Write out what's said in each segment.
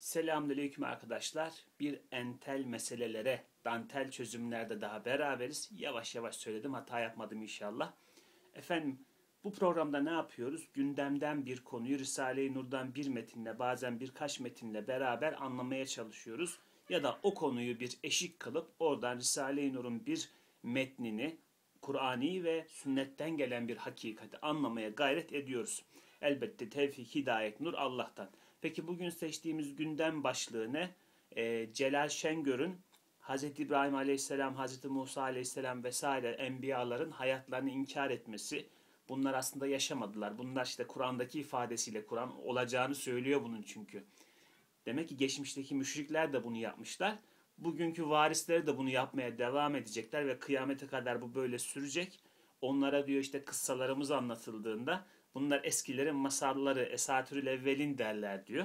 Selamünaleyküm arkadaşlar. Bir entel meselelere, dantel çözümlerde daha beraberiz. Yavaş yavaş söyledim, hata yapmadım inşallah. Efendim, bu programda ne yapıyoruz? Gündemden bir konuyu Risale-i Nur'dan bir metinle, bazen birkaç metinle beraber anlamaya çalışıyoruz. Ya da o konuyu bir eşik kılıp oradan Risale-i Nur'un bir metnini, Kur'ani ve sünnetten gelen bir hakikati anlamaya gayret ediyoruz. Elbette tevfik, hidayet, nur Allah'tan. Peki bugün seçtiğimiz gündem başlığı ne? Celal Şengör'ün Hz. İbrahim Aleyhisselam, Hz. Musa Aleyhisselam vesaire enbiyaların hayatlarını inkar etmesi. Bunlar aslında yaşamadılar. Bunlar işte Kur'an'daki ifadesiyle Kur'an olacağını söylüyor bunun çünkü. Demek ki geçmişteki müşrikler de bunu yapmışlar. Bugünkü varisleri de bunu yapmaya devam edecekler ve kıyamete kadar bu böyle sürecek. Onlara diyor işte kıssalarımız anlatıldığında bunlar eskilerin masalları, esatürül evvelin derler diyor.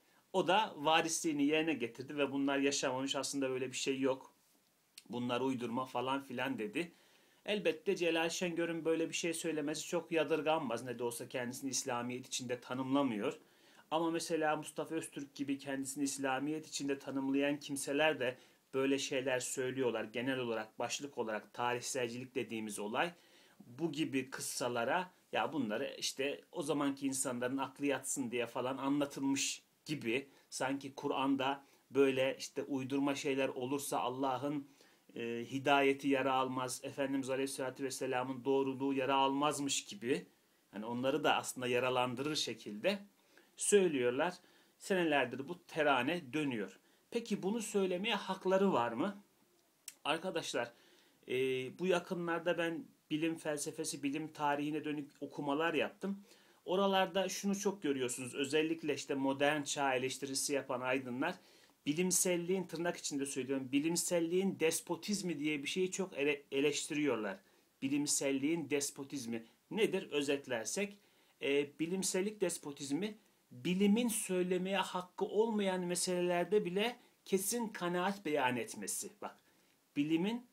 O da varisliğini yerine getirdi ve bunlar yaşamamış, aslında böyle bir şey yok. Bunlar uydurma falan filan dedi. Elbette Celal Şengör'ün böyle bir şey söylemesi çok yadırganmaz. Ne de olsa kendisini İslamiyet içinde tanımlamıyor. Ama mesela Mustafa Öztürk gibi kendisini İslamiyet içinde tanımlayan kimseler de böyle şeyler söylüyorlar. Genel olarak, başlık olarak tarihselcilik dediğimiz olay bu gibi kıssalara, ya bunları işte o zamanki insanların aklı yatsın diye falan anlatılmış gibi, sanki Kur'an'da böyle işte uydurma şeyler olursa Allah'ın hidayeti yara almaz, Efendimiz Aleyhisselatü Vesselam'ın doğruluğu yara almazmış gibi, hani onları da aslında yaralandırır şekilde söylüyorlar. Senelerdir bu terane dönüyor. Peki bunu söylemeye hakları var mı? Arkadaşlar, e, bu yakınlarda ben bilim felsefesi, bilim tarihine dönük okumalar yaptım. Oralarda şunu çok görüyorsunuz. Özellikle işte modern çağ eleştirisi yapan aydınlar bilimselliğin, tırnak içinde söylüyorum, bilimselliğin despotizmi diye bir şeyi çok eleştiriyorlar. Bilimselliğin despotizmi nedir? Özetlersek, bilimsellik despotizmi bilimin söylemeye hakkı olmayan meselelerde bile kesin kanaat beyan etmesi. Bak, bilimin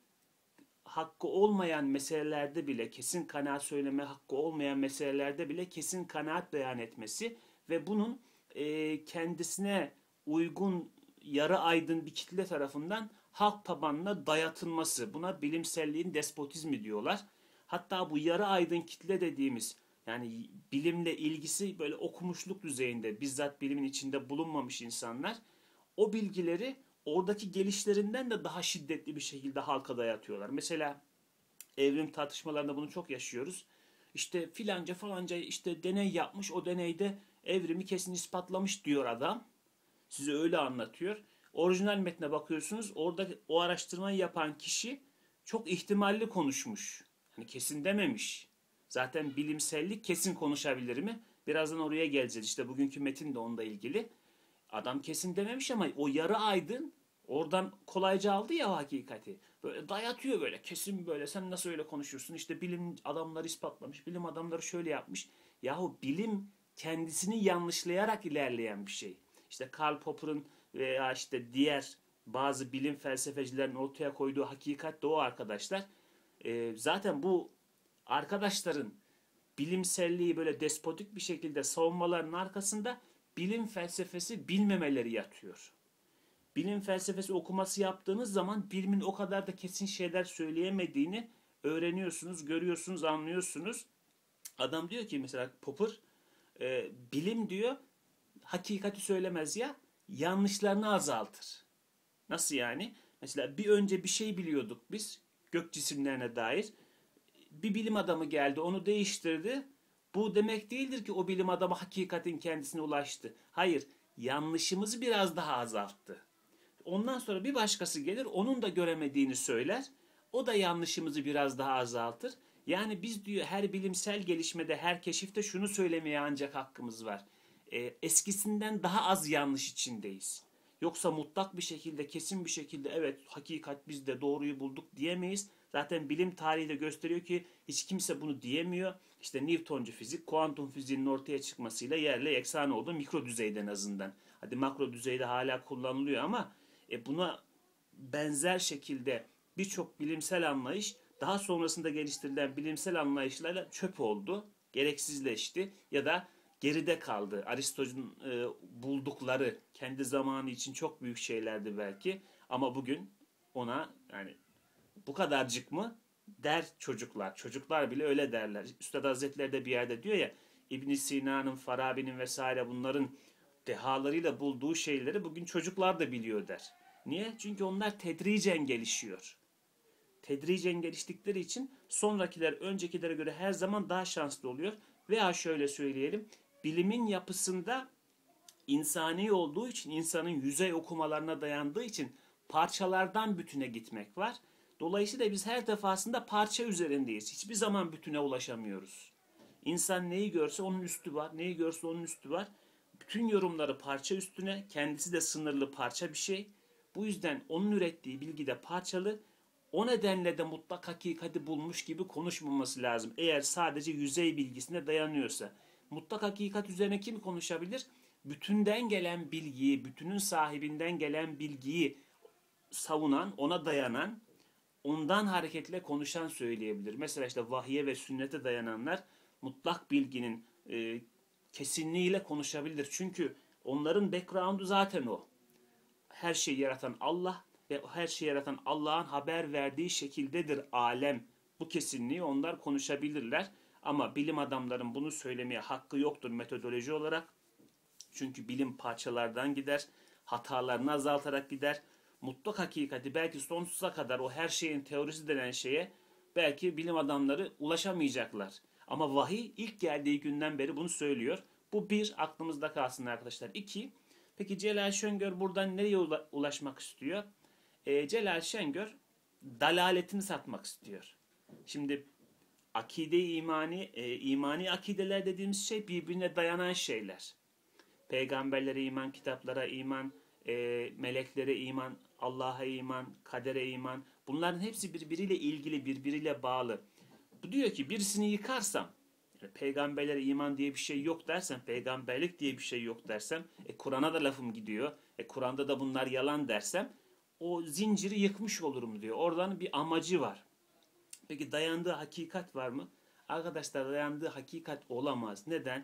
hakkı olmayan meselelerde bile, kesin kanaat söyleme hakkı olmayan meselelerde bile kesin kanaat beyan etmesi ve bunun kendisine uygun yarı aydın bir kitle tarafından halk tabanına dayatılması. Buna bilimselliğin despotizmi diyorlar. Hatta bu yarı aydın kitle dediğimiz, yani bilimle ilgisi böyle okumuşluk düzeyinde, bizzat bilimin içinde bulunmamış insanlar o bilgileri oradaki gelişlerinden de daha şiddetli bir şekilde halka dayatıyorlar. Mesela evrim tartışmalarında bunu çok yaşıyoruz. İşte filanca falanca işte deney yapmış, o deneyde evrimi kesin ispatlamış diyor adam. Size öyle anlatıyor. Orijinal metne bakıyorsunuz, orada o araştırmayı yapan kişi çok ihtimalli konuşmuş. Hani kesin dememiş. Zaten bilimsellik kesin konuşabilir mi? Birazdan oraya geleceğiz. İşte bugünkü metin de onunla ilgili. Adam kesin dememiş ama o yarı aydın oradan kolayca aldı ya o hakikati. Böyle dayatıyor, böyle kesin, böyle sen nasıl öyle konuşursun? İşte bilim adamları ispatlamış, bilim adamları şöyle yapmış. Yahu bilim kendisini yanlışlayarak ilerleyen bir şey. İşte Karl Popper'ın veya işte diğer bazı bilim felsefecilerin ortaya koyduğu hakikat de o arkadaşlar. Zaten bu arkadaşların bilimselliği böyle despotik bir şekilde savunmalarının arkasında bilim felsefesi bilmemeleri yatıyor. Bilim felsefesi okuması yaptığınız zaman bilimin o kadar da kesin şeyler söyleyemediğini öğreniyorsunuz, görüyorsunuz, anlıyorsunuz. Adam diyor ki mesela Popper, bilim diyor hakikati söylemez ya, yanlışlarını azaltır. Nasıl yani? Mesela bir önce bir şey biliyorduk biz gök cisimlerine dair. Bir bilim adamı geldi, onu değiştirdi. Bu demek değildir ki o bilim adamı hakikatin kendisine ulaştı. Hayır, yanlışımızı biraz daha azalttı. Ondan sonra bir başkası gelir, onun da göremediğini söyler. O da yanlışımızı biraz daha azaltır. Yani biz diyor her bilimsel gelişmede, her keşifte şunu söylemeye ancak hakkımız var. Eskisinden daha az yanlış içindeyiz. Yoksa mutlak bir şekilde, kesin bir şekilde evet hakikat biz de doğruyu bulduk diyemeyiz. Zaten bilim tarihi de gösteriyor ki hiç kimse bunu diyemiyor. İşte Newtoncu fizik, kuantum fiziğinin ortaya çıkmasıyla yerle yeksan oldu mikro düzeyde en azından. Hadi makro düzeyde hala kullanılıyor ama buna benzer şekilde birçok bilimsel anlayış daha sonrasında geliştirilen bilimsel anlayışlarla çöp oldu, gereksizleşti ya da geride kaldı. Aristo'nun buldukları kendi zamanı için çok büyük şeylerdi belki. Ama bugün ona yani bu kadarcık mı der çocuklar. Çocuklar bile öyle derler. Üstad Hazretleri de bir yerde diyor ya, İbn Sina'nın, Farabi'nin vesaire bunların dehalarıyla bulduğu şeyleri bugün çocuklar da biliyor der. Niye? Çünkü onlar tedricen gelişiyor. Tedricen geliştikleri için sonrakiler öncekilere göre her zaman daha şanslı oluyor. Veya şöyle söyleyelim, bilimin yapısında insani olduğu için, insanın yüzey okumalarına dayandığı için parçalardan bütüne gitmek var. Dolayısıyla biz her defasında parça üzerindeyiz. Hiçbir zaman bütüne ulaşamıyoruz. İnsan neyi görse onun üstü var, neyi görse onun üstü var. Bütün yorumları parça üstüne, kendisi de sınırlı parça bir şey. Bu yüzden onun ürettiği bilgi de parçalı. O nedenle de mutlak hakikati bulmuş gibi konuşmaması lazım. Eğer sadece yüzey bilgisine dayanıyorsa. Mutlak hakikat üzerine kim konuşabilir? Bütünden gelen bilgiyi, bütünün sahibinden gelen bilgiyi savunan, ona dayanan, ondan hareketle konuşan söyleyebilir. Mesela işte vahye ve sünnete dayananlar mutlak bilginin kesinliğiyle konuşabilir. Çünkü onların background'u zaten o. Her şeyi yaratan Allah ve her şeyi yaratan Allah'ın haber verdiği şekildedir alem. Bu kesinliği onlar konuşabilirler. Ama bilim adamların bunu söylemeye hakkı yoktur metodoloji olarak. Çünkü bilim parçalardan gider, hatalarını azaltarak gider. Mutlak hakikati belki sonsuza kadar o her şeyin teorisi denen şeye belki bilim adamları ulaşamayacaklar. Ama vahiy ilk geldiği günden beri bunu söylüyor. Bu bir, aklımızda kalsın arkadaşlar. İki, peki Celal Şengör buradan nereye ulaşmak istiyor? Celal Şengör dalaletini satmak istiyor. Şimdi akide-i imani akideler dediğimiz şey birbirine dayanan şeyler. Peygamberlere iman, kitaplara iman, meleklere iman, Allah'a iman, kadere iman. Bunların hepsi birbiriyle ilgili, birbiriyle bağlı. Bu diyor ki birisini yıkarsam, yani peygamberlere iman diye bir şey yok dersem, peygamberlik diye bir şey yok dersem, Kur'an'a da lafım gidiyor, Kur'an'da da bunlar yalan dersem, o zinciri yıkmış olurum diyor. Oradan bir amacı var. Peki dayandığı hakikat var mı? Arkadaşlar dayandığı hakikat olamaz. Neden?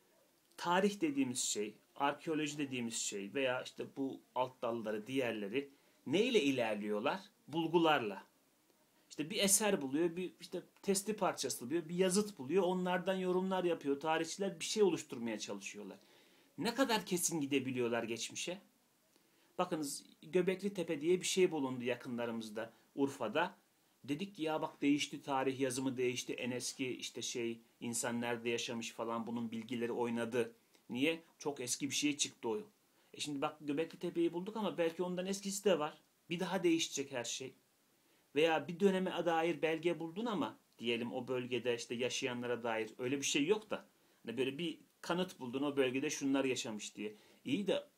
Tarih dediğimiz şey, arkeoloji dediğimiz şey veya işte bu alt dalları, diğerleri neyle ilerliyorlar? Bulgularla. İşte bir eser buluyor, bir işte testi parçası buluyor, bir yazıt buluyor, onlardan yorumlar yapıyor. Tarihçiler bir şey oluşturmaya çalışıyorlar. Ne kadar kesin gidebiliyorlar geçmişe? Bakınız Göbekli Tepe diye bir şey bulundu yakınlarımızda, Urfa'da. Dedik ki ya bak değişti, tarih yazımı değişti, en eski işte şey insan nerede yaşamış falan bunun bilgileri oynadı. Niye? Çok eski bir şey çıktı o. Şimdi bak Göbekli Tepe'yi bulduk ama belki ondan eskisi de var. Bir daha değişecek her şey. Veya bir döneme dair belge buldun ama diyelim o bölgede işte yaşayanlara dair öyle bir şey yok da. Hani böyle bir kanıt buldun o bölgede şunlar yaşamış diye. İyi de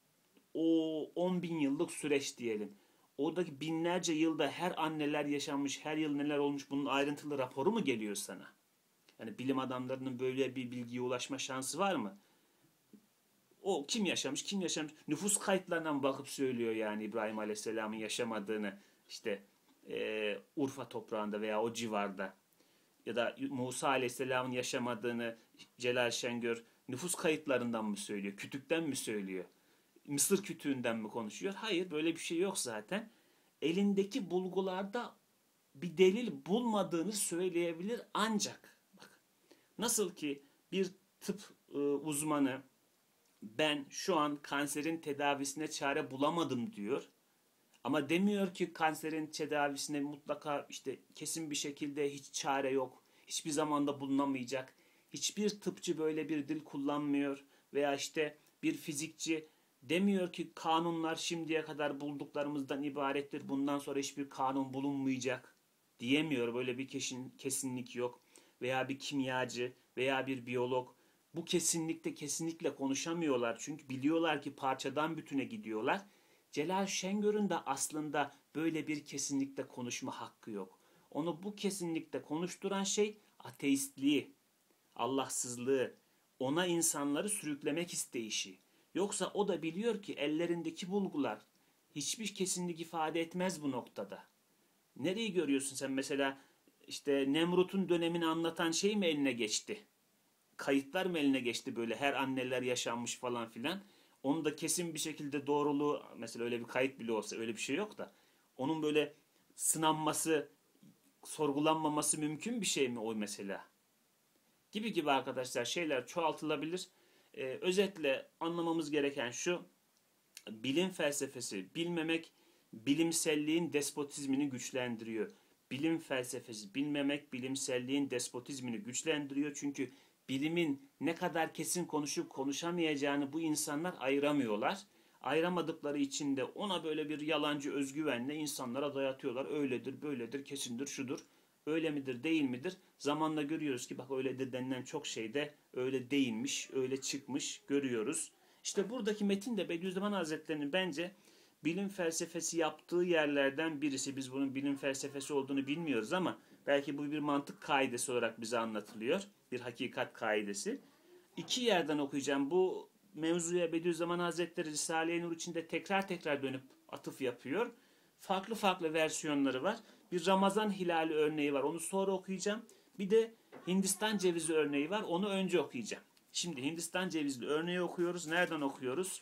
o 10 bin yıllık süreç diyelim. Oradaki binlerce yılda her an neler yaşanmış, her yıl neler olmuş bunun ayrıntılı raporu mu geliyor sana? Yani bilim adamlarının böyle bir bilgiye ulaşma şansı var mı? O kim yaşamış, kim yaşamış? Nüfus kayıtlarına mı bakıp söylüyor yani İbrahim Aleyhisselam'ın yaşamadığını işte Urfa toprağında veya o civarda. Ya da Musa Aleyhisselam'ın yaşamadığını Celal Şengör nüfus kayıtlarından mı söylüyor? Kütükten mi söylüyor? Mısır kütüğünden mi konuşuyor? Hayır, böyle bir şey yok zaten. Elindeki bulgularda bir delil bulmadığını söyleyebilir ancak bak nasıl ki bir tıp uzmanı ben şu an kanserin tedavisine çare bulamadım diyor. Ama demiyor ki kanserin tedavisine mutlaka işte kesin bir şekilde hiç çare yok. Hiçbir zamanda bulunamayacak. Hiçbir tıpçı böyle bir dil kullanmıyor. Veya işte bir fizikçi demiyor ki kanunlar şimdiye kadar bulduklarımızdan ibarettir. Bundan sonra hiçbir kanun bulunmayacak diyemiyor. Böyle bir kesinlik yok. Veya bir kimyacı veya bir biyolog bu kesinlikle kesinlikle konuşamıyorlar. Çünkü biliyorlar ki parçadan bütüne gidiyorlar. Celal Şengör'ün de aslında böyle bir kesinlikle konuşma hakkı yok. Onu bu kesinlikle konuşturan şey ateistliği, Allahsızlığı, ona insanları sürüklemek isteyişi. Yoksa o da biliyor ki ellerindeki bulgular hiçbir kesinlik ifade etmez bu noktada. Nereyi görüyorsun sen mesela işte Nemrut'un dönemini anlatan şey mi eline geçti? kayıtlar mı eline geçti böyle her anneler yaşanmış falan filan. Onun da kesin bir şekilde doğruluğu mesela öyle bir kayıt bile olsa öyle bir şey yok da onun böyle sınanması, sorgulanmaması mümkün bir şey mi o mesela? Gibi gibi arkadaşlar şeyler çoğaltılabilir. Özetle anlamamız gereken şu: bilim felsefesi, bilmemek bilimselliğin despotizmini güçlendiriyor. Bilim felsefesi, bilmemek bilimselliğin despotizmini güçlendiriyor. Çünkü bilimin ne kadar kesin konuşup konuşamayacağını bu insanlar ayıramıyorlar. Ayıramadıkları için de ona böyle bir yalancı özgüvenle insanlara dayatıyorlar. Öyledir, böyledir, kesindir, şudur. Öyle midir, değil midir? Zamanla görüyoruz ki bak öyledir denilen çok şey de öyle değilmiş, öyle çıkmış görüyoruz. İşte buradaki metin de Bediüzzaman Hazretleri'nin bence bilim felsefesi yaptığı yerlerden birisi. Biz bunun bilim felsefesi olduğunu bilmiyoruz ama belki bu bir mantık kaidesi olarak bize anlatılıyor. Bir hakikat kaidesi. İki yerden okuyacağım. Bu mevzuya Bediüzzaman Hazretleri Risale-i Nur içinde tekrar tekrar dönüp atıf yapıyor. Farklı farklı versiyonları var. Bir Ramazan hilali örneği var. Onu sonra okuyacağım. Bir de Hindistan cevizi örneği var. Onu önce okuyacağım. Şimdi Hindistan cevizli örneği okuyoruz. Nereden okuyoruz?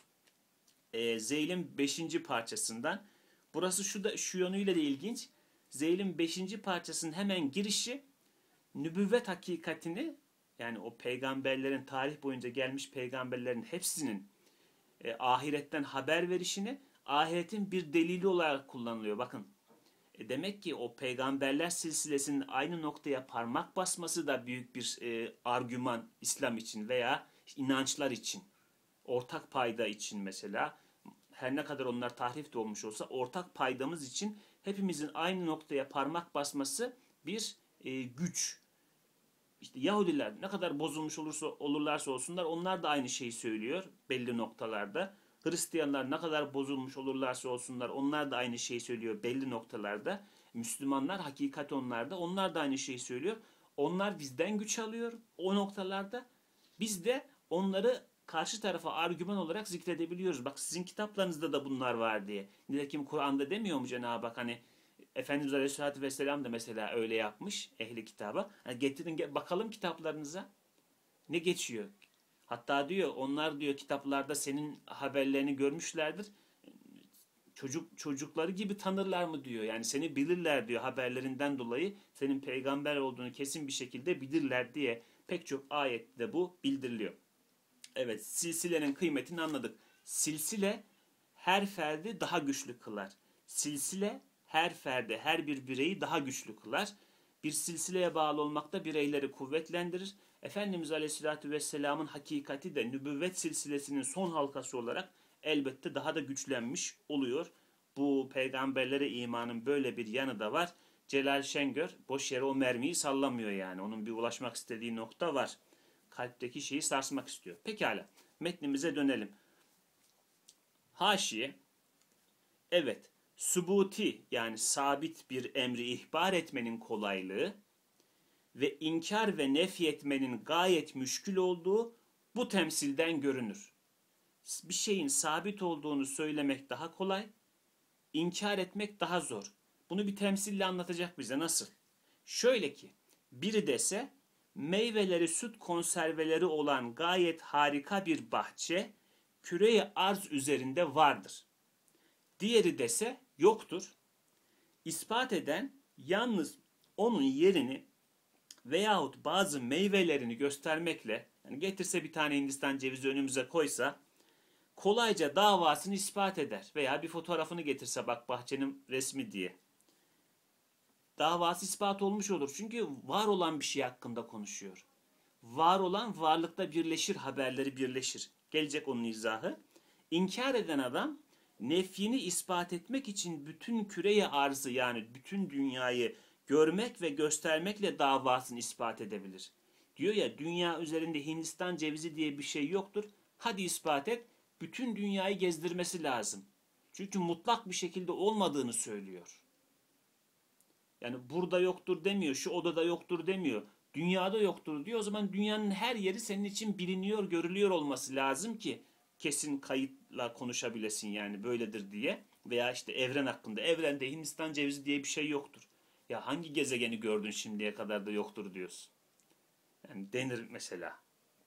Zeyl'in 5. parçasından. Burası şu yönüyle de ilginç. Zeyl'in 5. parçasının hemen girişi nübüvvet hakikatini, yani o peygamberlerin, tarih boyunca gelmiş peygamberlerin hepsinin ahiretten haber verişini ahiretin bir delili olarak kullanılıyor. Bakın demek ki o peygamberler silsilesinin aynı noktaya parmak basması da büyük bir argüman İslam için veya inançlar için. Ortak payda için mesela, her ne kadar onlar tahrif de olmuş olsa ortak paydamız için hepimizin aynı noktaya parmak basması bir güç. İşte Yahudiler ne kadar bozulmuş olurlarsa olsunlar onlar da aynı şeyi söylüyor belli noktalarda. Hristiyanlar ne kadar bozulmuş olurlarsa olsunlar onlar da aynı şeyi söylüyor belli noktalarda. Müslümanlar hakikat onlarda, onlar da aynı şeyi söylüyor. Onlar bizden güç alıyor o noktalarda. Biz de onları karşı tarafa argüman olarak zikredebiliyoruz. Bak sizin kitaplarınızda da bunlar var diye. Nitekim Kur'an'da demiyor mu Cenab-ı Hak hani Efendimiz Aleyhisselatü Vesselam da mesela öyle yapmış ehli kitaba. Yani getirin bakalım kitaplarınıza ne geçiyor. Hatta diyor onlar diyor kitaplarda senin haberlerini görmüşlerdir. Çocukları gibi tanırlar mı diyor. Yani seni bilirler diyor haberlerinden dolayı senin peygamber olduğunu kesin bir şekilde bilirler diye pek çok ayette bu bildiriliyor. Evet, silsilenin kıymetini anladık. Silsile her ferdi daha güçlü kılar. Silsile her ferdi, her bir bireyi daha güçlü kılar. Bir silsileye bağlı olmak da bireyleri kuvvetlendirir. Efendimiz Aleyhisselatü Vesselam'ın hakikati de nübüvvet silsilesinin son halkası olarak elbette daha da güçlenmiş oluyor. Bu peygamberlere imanın böyle bir yanı da var. Celal Şengör boş yere o mermiyi sallamıyor yani. Onun bir ulaşmak istediği nokta var. Kalpteki şeyi sarsmak istiyor. Pekala. Metnimize dönelim. Haşiye. Evet. Subuti yani sabit bir emri ihbar etmenin kolaylığı ve inkar ve nefyetmenin gayet müşkül olduğu bu temsilden görünür. Bir şeyin sabit olduğunu söylemek daha kolay, inkar etmek daha zor. Bunu bir temsille anlatacak bize. Nasıl? Şöyle ki, biri dese meyveleri süt konserveleri olan gayet harika bir bahçe küre-i arz üzerinde vardır. Diğeri dese yoktur. İspat eden yalnız onun yerini veyahut bazı meyvelerini göstermekle, yani getirse bir tane Hindistan cevizi önümüze koysa kolayca davasını ispat eder. Veya bir fotoğrafını getirse bak bahçenin resmi diye. Davası ispat olmuş olur. Çünkü var olan bir şey hakkında konuşuyor. Var olan varlıkta birleşir, haberleri birleşir. Gelecek onun izahı. İnkar eden adam nefyini ispat etmek için bütün küreye arzı yani bütün dünyayı görmek ve göstermekle davasını ispat edebilir. Diyor ya dünya üzerinde Hindistan cevizi diye bir şey yoktur. Hadi ispat et. Bütün dünyayı gezdirmesi lazım. Çünkü mutlak bir şekilde olmadığını söylüyor. Yani burada yoktur demiyor, şu odada yoktur demiyor. Dünyada yoktur diyor. O zaman dünyanın her yeri senin için biliniyor, görülüyor olması lazım ki kesin kayıtla konuşabilesin yani böyledir diye. Veya işte evren hakkında. Evrende Hindistan cevizi diye bir şey yoktur. Ya hangi gezegeni gördün şimdiye kadar da yoktur diyorsun. Yani denir mesela.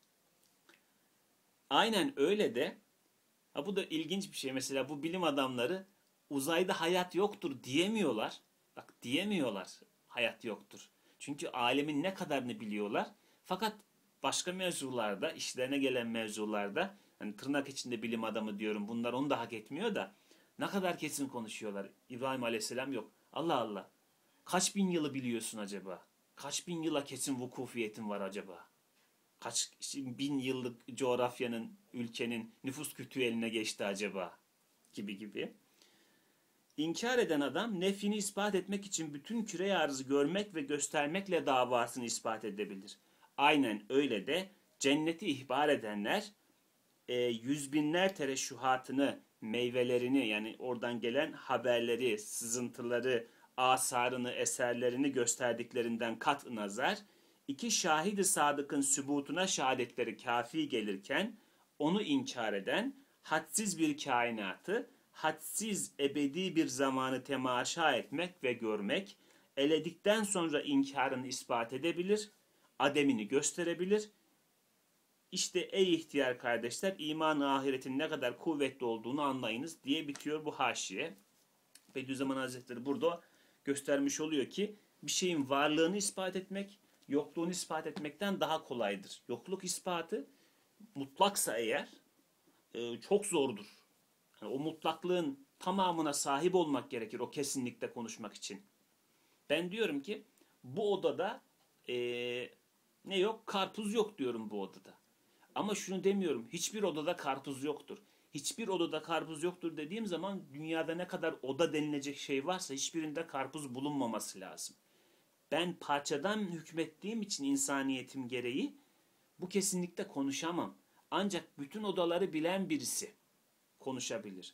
Aynen öyle de bu da ilginç bir şey. Mesela bu bilim adamları uzayda hayat yoktur diyemiyorlar. Bak diyemiyorlar hayat yoktur. Çünkü alemin ne kadarını biliyorlar. Fakat başka mevzularda, işlerine gelen mevzularda, hani tırnak içinde bilim adamı diyorum, bunlar onu da hak etmiyor da ne kadar kesin konuşuyorlar. İbrahim Aleyhisselam yok. Allah Allah. Kaç bin yılı biliyorsun acaba? Kaç bin yıla kesin vukufiyetin var acaba? Kaç bin yıllık coğrafyanın, ülkenin nüfus kütüğü eline geçti acaba? Gibi gibi. İnkar eden adam nefini ispat etmek için bütün küre arzı görmek ve göstermekle davasını ispat edebilir. Aynen öyle de cenneti ihbar edenler yüz binler tereşühatını, meyvelerini, yani oradan gelen haberleri, sızıntıları, asarını, eserlerini gösterdiklerinden kat nazar, iki şahidi sadıkın sübutuna şehadetleri kafi gelirken, onu inkar eden, hadsiz bir kainatı, hadsiz ebedi bir zamanı temaşa etmek ve görmek, eledikten sonra inkarını ispat edebilir, ademini gösterebilir. İşte ey ihtiyar kardeşler, iman-ı ahiretin ne kadar kuvvetli olduğunu anlayınız diye bitiyor bu haşiye. Bediüzzaman Hazretleri burada göstermiş oluyor ki bir şeyin varlığını ispat etmek, yokluğunu ispat etmekten daha kolaydır. Yokluk ispatı mutlaksa eğer çok zordur. Yani o mutlaklığın tamamına sahip olmak gerekir o kesinlikle konuşmak için. Ben diyorum ki bu odada ne yok? Karpuz yok diyorum bu odada. Ama şunu demiyorum, hiçbir odada karpuz yoktur. Hiçbir odada karpuz yoktur dediğim zaman dünyada ne kadar oda denilecek şey varsa hiçbirinde karpuz bulunmaması lazım. Ben parçadan hükmettiğim için insaniyetim gereği bu kesinlikle konuşamam. Ancak bütün odaları bilen birisi konuşabilir.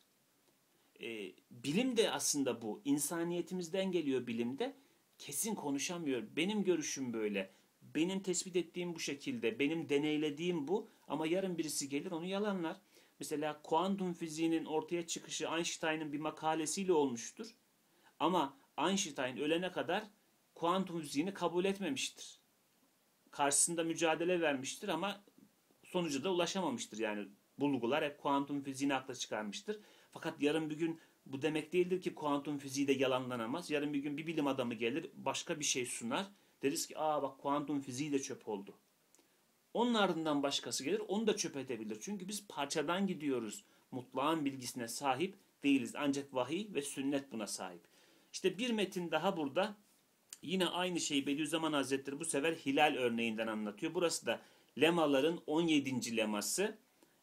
Bilim de aslında bu. İnsaniyetimizden geliyor bilimde. Kesin konuşamıyor. Benim görüşüm böyle. Benim tespit ettiğim bu şekilde. Benim deneylediğim bu. Ama yarın birisi gelir onu yalanlar. Mesela kuantum fiziğinin ortaya çıkışı Einstein'ın bir makalesiyle olmuştur. Ama Einstein ölene kadar kuantum fiziğini kabul etmemiştir. Karşısında mücadele vermiştir ama sonuca da ulaşamamıştır. Yani bulgular hep kuantum fiziğini akla çıkarmıştır. Fakat yarın bir gün bu demek değildir ki kuantum fiziği de yalanlanamaz. Yarın bir gün bir bilim adamı gelir, başka bir şey sunar. Deriz ki bak kuantum fiziği de çöp oldu. Onun ardından başkası gelir, onu da çöp edebilir. Çünkü biz parçadan gidiyoruz. Mutlağın bilgisine sahip değiliz. Ancak vahiy ve sünnet buna sahip. İşte bir metin daha burada. Yine aynı şeyi Bediüzzaman Hazretleri bu sefer hilal örneğinden anlatıyor. Burası da lemaların 17. leması,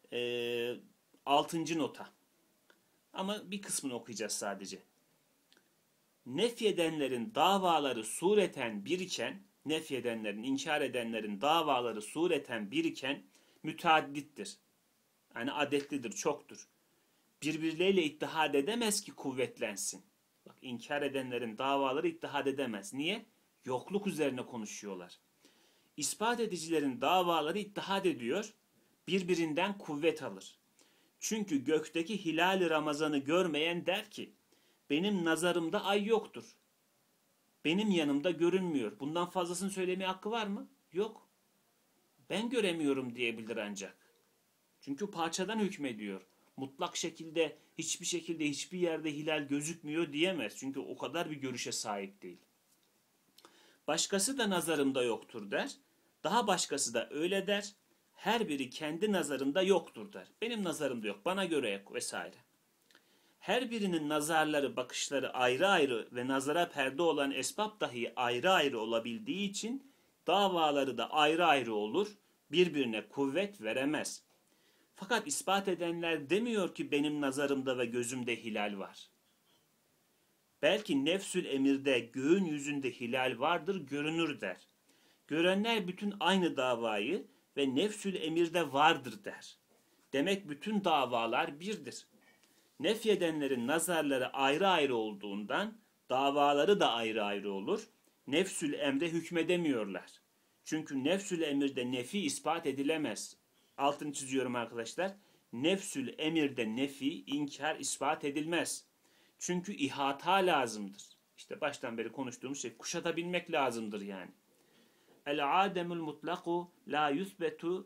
6. nota. Ama bir kısmını okuyacağız sadece. Nefyedenlerin davaları sureten biriken, nefyedenlerin, inkar edenlerin davaları sureten biriken müteaddittir. Yani adetlidir, çoktur. Birbirleriyle ittihad edemez ki kuvvetlensin. Bak, inkar edenlerin davaları ittihad edemez. Niye? Yokluk üzerine konuşuyorlar. İspat edicilerin davaları ittihad ediyor, birbirinden kuvvet alır. Çünkü gökteki hilal-i Ramazan'ı görmeyen der ki, benim nazarımda ay yoktur. Benim yanımda görünmüyor. Bundan fazlasını söylemeye hakkı var mı? Yok. Ben göremiyorum diyebilir ancak. Çünkü parçadan hükmediyor. Mutlak şekilde, hiçbir şekilde, hiçbir yerde hilal gözükmüyor diyemez. Çünkü o kadar bir görüşe sahip değil. Başkası da nazarımda yoktur der. Daha başkası da öyle der. Her biri kendi nazarında yoktur der. Benim nazarımda yok, bana göre yok vesaire. Her birinin nazarları, bakışları ayrı ayrı ve nazara perde olan esbab dahi ayrı ayrı olabildiği için davaları da ayrı ayrı olur, birbirine kuvvet veremez. Fakat ispat edenler demiyor ki benim nazarımda ve gözümde hilal var. Belki nefsül emirde göğün yüzünde hilal vardır, görünür der. Görenler bütün aynı davayı ve nefsül emirde vardır der. Demek bütün davalar birdir. Nefyedenlerin nazarları ayrı ayrı olduğundan davaları da ayrı ayrı olur. Nefsül emre hükmedemiyorlar. Çünkü nefsül emirde nefi ispat edilemez. Altını çiziyorum arkadaşlar. Nefsül emirde nefi, inkar ispat edilmez. Çünkü ihata lazımdır. İşte baştan beri konuştuğumuz şey, kuşatabilmek lazımdır yani. El ademul mutlaku la yusbetu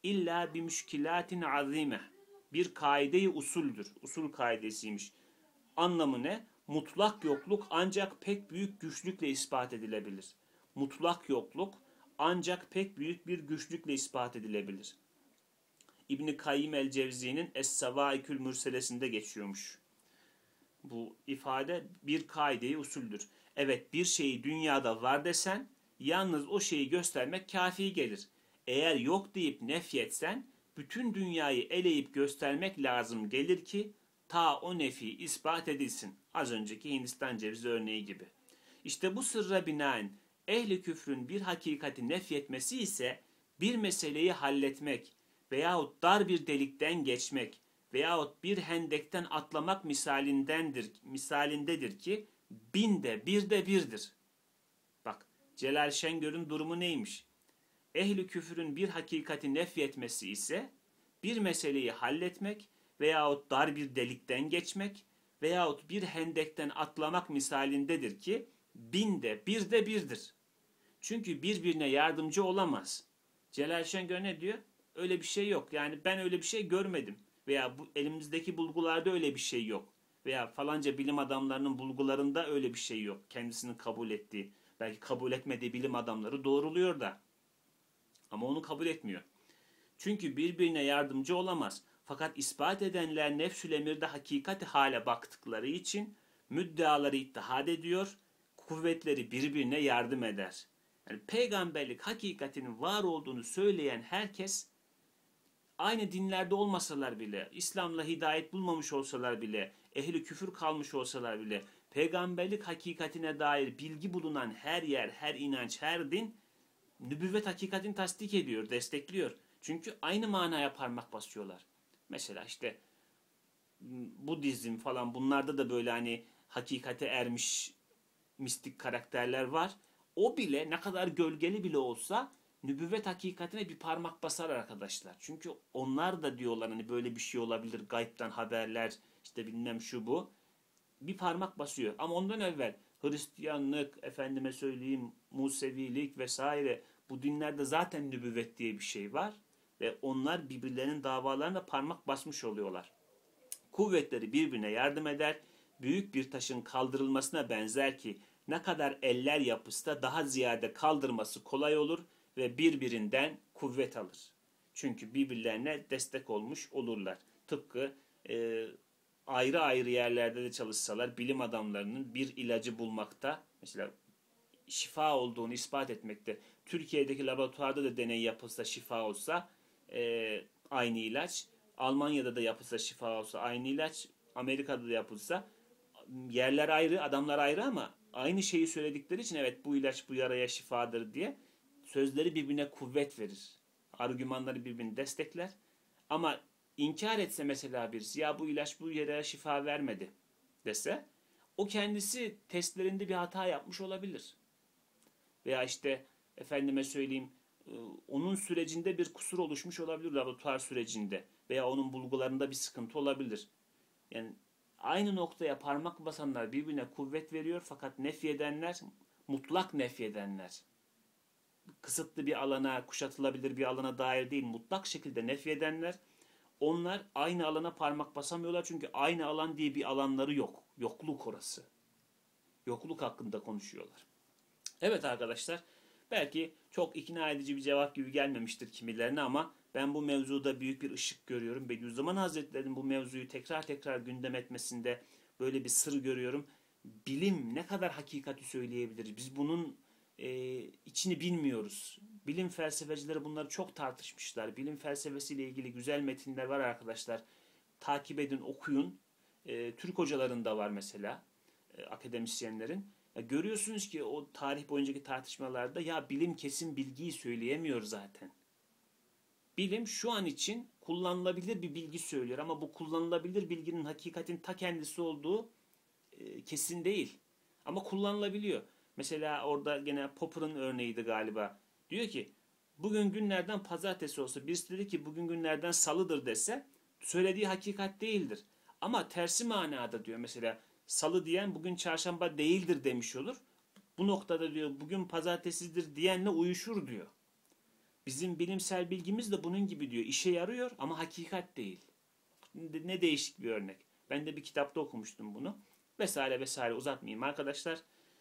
illa bi müşkilatin azime. Bir kaide-i usuldür. Usul kaidesiymiş. Anlamı ne? Mutlak yokluk ancak pek büyük güçlükle ispat edilebilir. Mutlak yokluk ancak pek büyük bir güçlükle ispat edilebilir. İbn-i Kayyim el-Cevzi'nin Es-Savaikül Mürselesinde geçiyormuş. Bu ifade bir kaide-i usuldür. Evet, bir şeyi dünyada var desen yalnız o şeyi göstermek kafi gelir. Eğer yok deyip nefyetsen bütün dünyayı eleyip göstermek lazım gelir ki ta o nefi ispat edilsin. Az önceki Hindistan cevizi örneği gibi. İşte bu sırra binaen ehli küfrün bir hakikati nefyetmesi ise bir meseleyi halletmek veyahut dar bir delikten geçmek veyahut bir hendekten atlamak misalindedir ki binde birde birdir. Bak, Celal Şengör'ün durumu neymiş? Ehli küfrün bir hakikati nefyetmesi ise bir meseleyi halletmek veyahut dar bir delikten geçmek veyahut bir hendekten atlamak misalindedir ki binde birde birdir. Çünkü birbirine yardımcı olamaz. Celal Şengör ne diyor? Öyle bir şey yok. Yani ben öyle bir şey görmedim. Veya bu elimizdeki bulgularda öyle bir şey yok. Veya falanca bilim adamlarının bulgularında öyle bir şey yok. Kendisinin kabul ettiği, belki kabul etmediği bilim adamları doğruluyor da. Ama onu kabul etmiyor. Çünkü birbirine yardımcı olamaz. Fakat ispat edenler nefsül emirde hakikati hale baktıkları için müddeaları ittihad ediyor, kuvvetleri birbirine yardım eder. Yani peygamberlik hakikatinin var olduğunu söyleyen herkes aynı dinlerde olmasalar bile, İslam'la hidayet bulmamış olsalar bile, ehli küfür kalmış olsalar bile, peygamberlik hakikatine dair bilgi bulunan her yer, her inanç, her din nübüvvet hakikatini tasdik ediyor, destekliyor. Çünkü aynı manaya parmak basıyorlar. Mesela işte Budizm falan, bunlarda da böyle hani hakikate ermiş mistik karakterler var. O bile ne kadar gölgeli bile olsa nübüvvet hakikatine bir parmak basar arkadaşlar. Çünkü onlar da diyorlar hani böyle bir şey olabilir, gaybtan haberler, işte bilmem şu bu. Bir parmak basıyor. Ama ondan evvel Hristiyanlık, efendime söyleyeyim Musevilik vesaire, bu dinlerde zaten nübüvvet diye bir şey var. Ve onlar birbirlerinin davalarına parmak basmış oluyorlar. Kuvvetleri birbirine yardım eder. Büyük bir taşın kaldırılmasına benzer ki ne kadar eller yapışsa daha ziyade kaldırması kolay olur ve birbirinden kuvvet alır. Çünkü birbirlerine destek olmuş olurlar. Tıpkı ayrı ayrı yerlerde de çalışsalar bilim adamlarının bir ilacı bulmakta, mesela şifa olduğunu ispat etmekte, Türkiye'deki laboratuvarda da deney yapılsa şifa olsa aynı ilaç, Almanya'da da yapılsa şifa olsa aynı ilaç, Amerika'da da yapılsa, yerler ayrı, adamlar ayrı ama aynı şeyi söyledikleri için evet bu ilaç bu yaraya şifadır diye sözleri birbirine kuvvet verir. Argümanları birbirini destekler. Ama inkar etse mesela birisi, ya bu ilaç bu yaraya şifa vermedi dese, o kendisi testlerinde bir hata yapmış olabilir. Veya işte efendime söyleyeyim onun sürecinde bir kusur oluşmuş olabilir, laboratuvar sürecinde, veya onun bulgularında bir sıkıntı olabilir. Yani aynı noktaya parmak basanlar birbirine kuvvet veriyor fakat nefyedenler, mutlak nefyedenler, kısıtlı bir alana, kuşatılabilir bir alana dair değil, mutlak şekilde nefyedenler, onlar aynı alana parmak basamıyorlar çünkü aynı alan diye bir alanları yok. Yokluk orası. Yokluk hakkında konuşuyorlar. Evet arkadaşlar, belki çok ikna edici bir cevap gibi gelmemiştir kimilerine ama ben bu mevzuda büyük bir ışık görüyorum. Bediüzzaman Hazretleri'nin bu mevzuyu tekrar tekrar gündem etmesinde böyle bir sır görüyorum. Bilim ne kadar hakikati söyleyebilir? Biz bunun içini bilmiyoruz. Bilim felsefecileri bunları çok tartışmışlar. Bilim felsefesiyle ilgili güzel metinler var arkadaşlar. Takip edin, okuyun. Türk hocaların da var mesela, akademisyenlerin. Ya görüyorsunuz ki o tarih boyuncaki tartışmalarda ya bilim kesin bilgiyi söyleyemiyor zaten. Bilim şu an için kullanılabilir bir bilgi söylüyor ama bu kullanılabilir bilginin hakikatin ta kendisi olduğu kesin değil. Ama kullanılabiliyor. Mesela orada gene Popper'ın örneğiydi galiba. Diyor ki bugün günlerden pazartesi olsa, birisi dedi ki bugün günlerden salıdır dese, söylediği hakikat değildir. Ama tersi manada diyor, mesela salı diyen bugün çarşamba değildir demiş olur. Bu noktada diyor bugün pazartesidir diyenle uyuşur diyor. Bizim bilimsel bilgimiz de bunun gibi diyor. İşe yarıyor ama hakikat değil. Ne değişik bir örnek. Ben de bir kitapta okumuştum bunu. Vesaire vesaire, uzatmayayım arkadaşlar.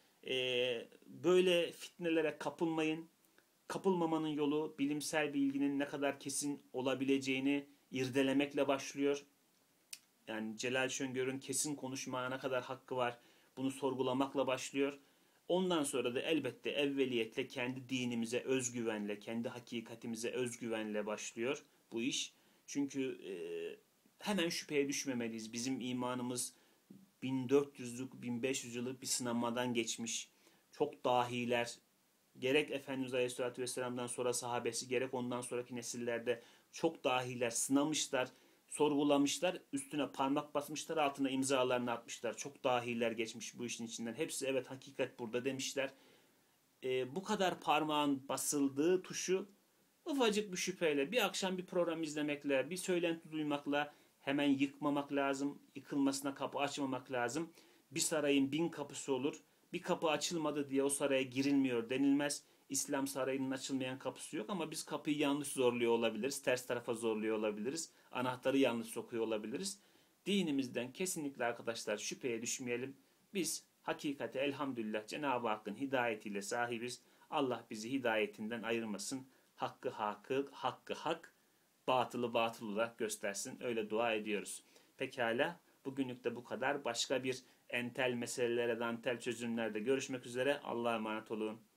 Böyle fitnelere kapılmayın. Kapılmamanın yolu bilimsel bilginin ne kadar kesin olabileceğini irdelemekle başlıyor. Yani Celal Şengör'ün kesin konuşmaya ne kadar hakkı var, bunu sorgulamakla başlıyor. Ondan sonra da elbette evveliyetle kendi dinimize özgüvenle, kendi hakikatimize özgüvenle başlıyor bu iş. Çünkü hemen şüpheye düşmemeliyiz. Bizim imanımız 1400'lük, 1500 yıllık bir sınamadan geçmiş. Çok dahiler, gerek Efendimiz Aleyhisselatü Vesselam'dan sonra sahabesi, gerek ondan sonraki nesillerde çok dahiler sınamışlar, sorgulamışlar, üstüne parmak basmışlar, altına imzalarını atmışlar. Çok dahiler geçmiş bu işin içinden. Hepsi evet, hakikat burada demişler. Bu kadar parmağın basıldığı tuşu ufacık bir şüpheyle, bir akşam bir program izlemekle, bir söylenti duymakla hemen yıkmamak lazım. Yıkılmasına kapı açmamak lazım. Bir sarayın 1000 kapısı olur. Bir kapı açılmadı diye o saraya girilmiyor denilmez. İslam sarayının açılmayan kapısı yok ama biz kapıyı yanlış zorluyor olabiliriz. Ters tarafa zorluyor olabiliriz. Anahtarı yanlış sokuyor olabiliriz. Dinimizden kesinlikle arkadaşlar şüpheye düşmeyelim. Biz hakikate elhamdülillah Cenab-ı Hakk'ın hidayetiyle sahibiz. Allah bizi hidayetinden ayırmasın. Hakkı hakkı, hakkı hak, batılı batıl olarak göstersin. Öyle dua ediyoruz. Pekala, bugünlük de bu kadar. Başka bir entel meselelere, dantel çözümlerde görüşmek üzere. Allah'a emanet olun.